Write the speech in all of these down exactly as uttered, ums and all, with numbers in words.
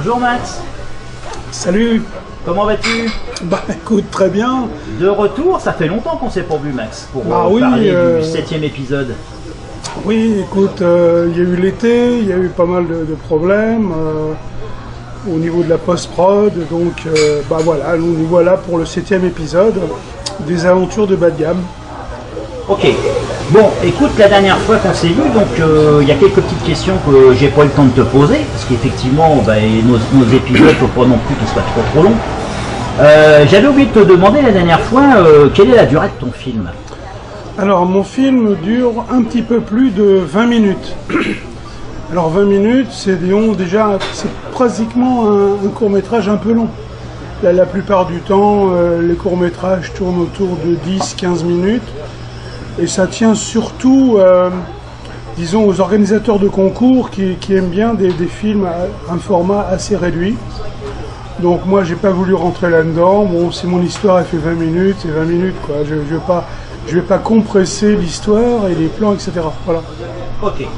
Bonjour Max. Salut. Comment vas-tu? Bah écoute, très bien. De retour, ça fait longtemps qu'on s'est pas vu Max, pour bah, euh, oui, parler euh... du septième épisode. Oui, écoute, il euh, y a eu l'été, il y a eu pas mal de, de problèmes euh, au niveau de la post-prod, donc euh, bah voilà, nous, nous voilà pour le septième épisode des aventures de bas de gamme. Ok, bon, écoute, la dernière fois qu'on s'est vu, donc il euh, y a quelques petites questions que j'ai pas eu le temps de te poser, parce qu'effectivement, bah, nos, nos épisodes, faut pas non plus qu'ils soient trop trop longs. Euh, J'avais oublié de te demander la dernière fois, euh, quelle est la durée de ton film? Alors, mon film dure un petit peu plus de vingt minutes. Alors, vingt minutes, c'est déjà, c'est pratiquement un, un court-métrage un peu long. Là, la plupart du temps, euh, les courts-métrages tournent autour de dix à quinze minutes. Et ça tient surtout, euh, disons, aux organisateurs de concours qui, qui aiment bien des, des films à un format assez réduit. Donc moi, j'ai pas voulu rentrer là-dedans. Bon, si mon histoire elle fait vingt minutes, c'est vingt minutes, quoi. Je, je vais pas, je vais pas compresser l'histoire et les plans, et cetera. Voilà. Ok.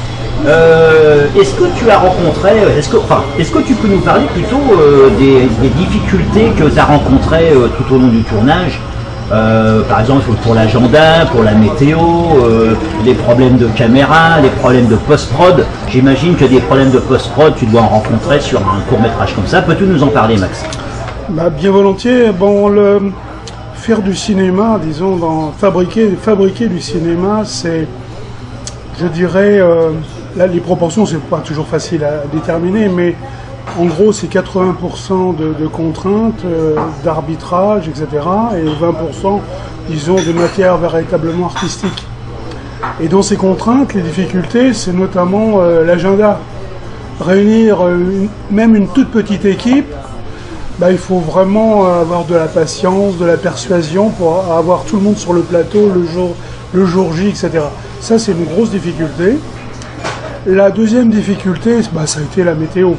Euh, est-ce que tu as rencontré, est-ce que, enfin, est-ce que tu peux nous parler plutôt euh, des, des difficultés que tu as rencontrées euh, tout au long du tournage? Euh, par exemple pour l'agenda, pour la météo, euh, les problèmes de caméra, les problèmes de post-prod. J'imagine que des problèmes de post-prod, tu dois en rencontrer sur un court-métrage comme ça. Peux-tu nous en parler, Max? Bah, bien volontiers. Bon, le, faire du cinéma, disons, dans, fabriquer, fabriquer du cinéma, c'est, je dirais, euh, là les proportions, c'est pas toujours facile à déterminer, mais en gros, c'est quatre-vingts pour cent de, de contraintes, euh, d'arbitrage, et cetera, et vingt pour cent, disons, de matière véritablement artistique. Et dans ces contraintes, les difficultés, c'est notamment euh, l'agenda. Réunir euh, une, même une toute petite équipe, bah, il faut vraiment avoir de la patience, de la persuasion pour avoir tout le monde sur le plateau le jour, le jour J, et cetera. Ça, c'est une grosse difficulté. La deuxième difficulté, bah, ça a été la météo.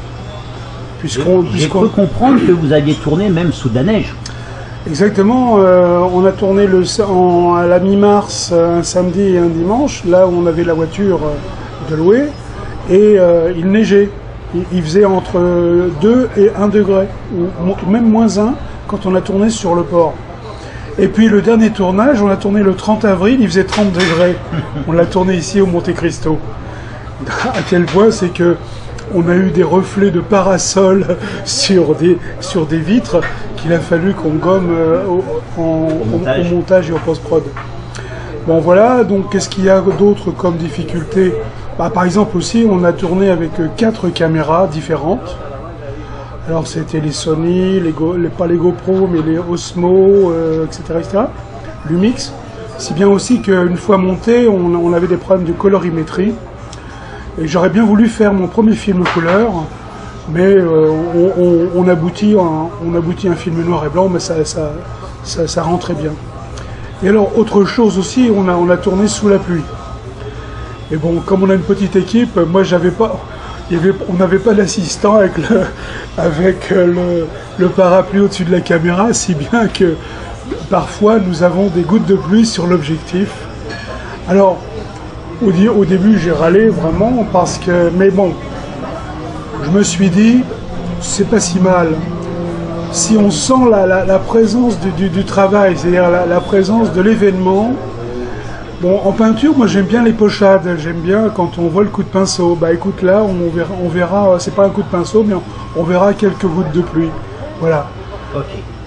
J'ai cru comprendre que vous aviez tourné même sous de la neige. Exactement, euh, on a tourné le, en, à la mi-mars, un samedi et un dimanche, là où on avait la voiture de louer, et euh, il neigeait. Il, il faisait entre deux et un degré, ou même moins un, quand on a tourné sur le port. Et puis le dernier tournage, on a tourné le trente avril, il faisait trente degrés. On l'a tourné ici au Monte Cristo. À quel point c'est que on a eu des reflets de parasol sur des, sur des vitres qu'il a fallu qu'on gomme euh, au, en, au, montage. au montage et au post-prod. Bon voilà, donc qu'est-ce qu'il y a d'autre comme difficulté? Bah, par exemple aussi, on a tourné avec quatre caméras différentes. Alors c'était les Sony, les, Go, les pas les GoPro, mais les Osmo, euh, et cetera, et cetera. Lumix. Si bien aussi qu'une fois monté, on, on avait des problèmes de colorimétrie. Et j'aurais bien voulu faire mon premier film couleur, mais euh, on, on, on, aboutit un, on aboutit un film noir et blanc, mais ça, ça, ça, ça rentrait bien. Et alors, autre chose aussi, on a, on a tourné sous la pluie. Et bon, comme on a une petite équipe, moi j'avais pas, il y avait, on n'avait pas d'assistant avec, le, avec le, le parapluie au-dessus de la caméra, si bien que parfois nous avons des gouttes de pluie sur l'objectif. Alors, Au début, j'ai râlé vraiment parce que, mais bon, je me suis dit, c'est pas si mal. Si on sent la, la, la présence du, du, du travail, c'est-à-dire la, la présence de l'événement. Bon, en peinture, moi j'aime bien les pochades, j'aime bien quand on voit le coup de pinceau. Bah écoute, là, on verra, on verra, c'est pas un coup de pinceau, mais on, on verra quelques gouttes de pluie. Voilà. Ok.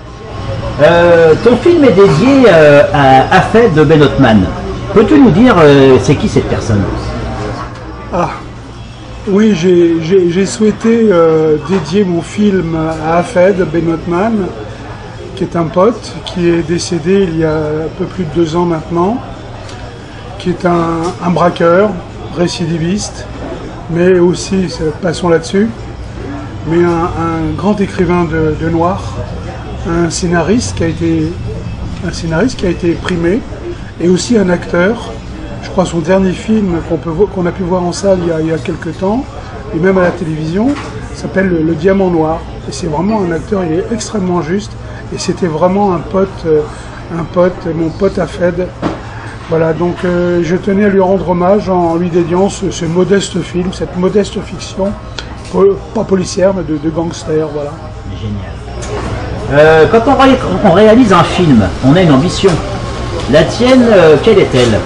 Euh, ton film est dédié euh, à Hafed Ben Othman. Peux-tu nous dire euh, c'est qui cette personne? Ah, oui, j'ai souhaité euh, dédier mon film à Hafed Ben Othman, qui est un pote, qui est décédé il y a un peu plus de deux ans maintenant, qui est un, un braqueur, récidiviste, mais aussi, passons là-dessus, mais un, un grand écrivain de, de noir, un scénariste qui a été, un scénariste qui a été primé, et aussi un acteur. Je crois son dernier film qu'on peut qu'on a pu voir en salle il y a, il y a quelques temps, et même à la télévision, s'appelle le, le Diamant Noir. Et c'est vraiment un acteur, il est extrêmement juste, et c'était vraiment un pote, euh, un pote, mon pote Hafed. Voilà, donc euh, je tenais à lui rendre hommage en lui dédiant ce, ce modeste film, cette modeste fiction po- pas policière, mais de, de gangster, voilà. Génial. Euh, quand on, ré- on réalise un film, on a une ambition. La tienne, euh, quelle est-elle?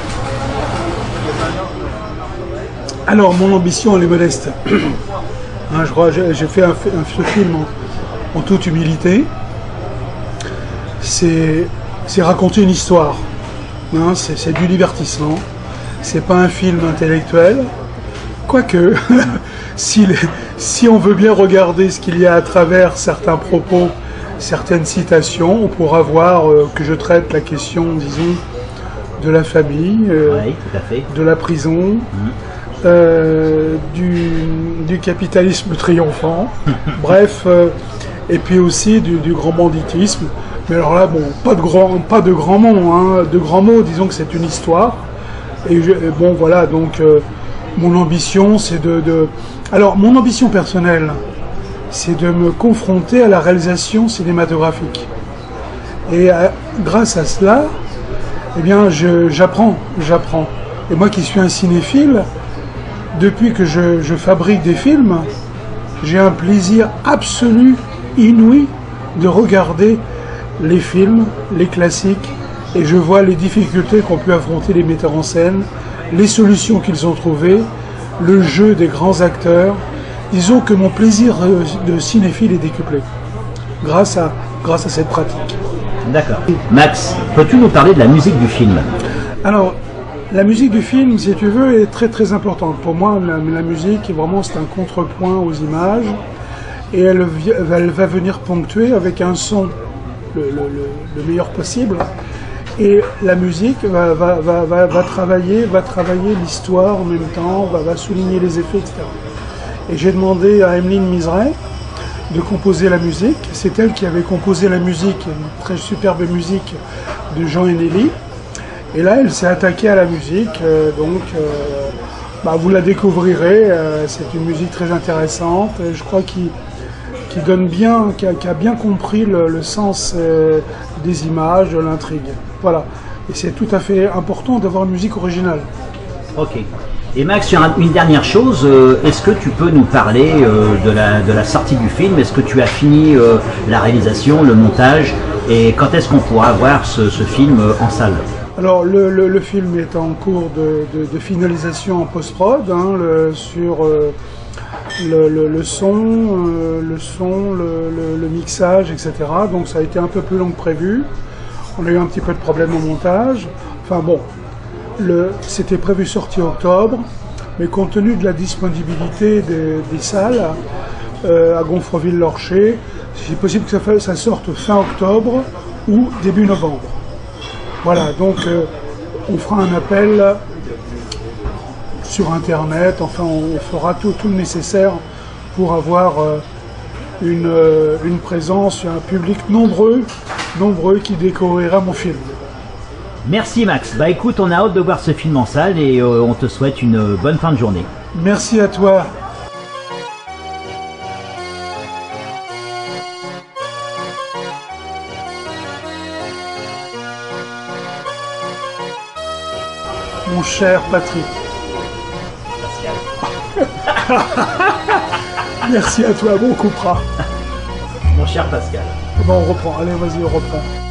Alors, mon ambition, elle est modeste. Hein, je crois, j'ai j'ai fait un, fi- un fi- film en, en toute humilité. C'est c'est raconter une histoire. Hein, c'est c'est du divertissement. C'est pas un film intellectuel. Quoique, si, les- si on veut bien regarder ce qu'il y a à travers certains propos, certaines citations, on pourra voir euh, que je traite la question, disons, de la famille, euh, Oui, tout à fait. de la prison, euh, du, du capitalisme triomphant, bref, euh, et puis aussi du, du grand banditisme. Mais alors là, bon, pas de grand, pas de grands mots, hein, de grands mots, disons que c'est une histoire. Et je- et bon, voilà, donc euh, mon ambition, c'est de, de... Alors, mon ambition personnelle, c'est de me confronter à la réalisation cinématographique. Et euh, grâce à cela, eh bien, je- j'apprends, j'apprends. Et moi qui suis un cinéphile, depuis que je, je fabrique des films, j'ai un plaisir absolu, inouï, de regarder les films, les classiques, et je vois les difficultés qu'ont pu affronter les metteurs en scène, les solutions qu'ils ont trouvées, le jeu des grands acteurs. Disons que mon plaisir euh, de cinéphile est décuplé, grâce à, grâce à cette pratique. D'accord. Max, peux-tu nous parler de la musique du film? Alors, la musique du film, si tu veux, est très très importante. Pour moi, la, la musique, vraiment, c'est un contrepoint aux images. Et elle, vi- elle va venir ponctuer avec un son le, le- le- le meilleur possible. Et la musique va, va, va, va, va travailler, va travailler l'histoire en même temps, va, va souligner les effets, et cetera. Et j'ai demandé à Emeline Miseret de composer la musique. C'est elle qui avait composé la musique, une très superbe musique de Jean Eneli. Et là, elle s'est attaquée à la musique, euh, donc euh, bah, vous la découvrirez. Euh, c'est une musique très intéressante, et je crois qu'il qui donne bien, qui a, qui a bien compris le, le sens euh, des images, de l'intrigue. Voilà. Et c'est tout à fait important d'avoir une musique originale. Ok. Et Max, sur un- une dernière chose, euh, est-ce que tu peux nous parler euh, de, la, de la sortie du film? Est-ce que tu as fini euh, la réalisation, le montage? Et quand est-ce qu'on pourra voir ce, ce film euh, en salle? Alors le, le, le film est en cours de, de, de finalisation en post-prod, hein, le- sur euh, le, le, le son, euh, le son, le, le, le mixage, et cetera. Donc ça a été un peu plus long que prévu. On a eu un petit peu de problème au montage. Enfin bon, le, c'était prévu sortie octobre, mais compte tenu de la disponibilité des, des salles euh, à Gonfreville-Lorcher, c'est possible que ça, fa- ça sorte fin octobre ou début novembre. Voilà, donc euh, on fera un appel sur Internet, enfin on fera tout, tout le nécessaire pour avoir euh, une, euh, une présence, un public nombreux, nombreux qui découvrira mon film. Merci Max. Bah écoute, on a hâte de voir ce film en salle et euh, on te souhaite une euh, bonne fin de journée. Merci à toi. Mon cher Patrick. Merci à toi, bon on coupera. Mon cher Pascal. Bon, on reprend. Allez, vas-y, on reprend.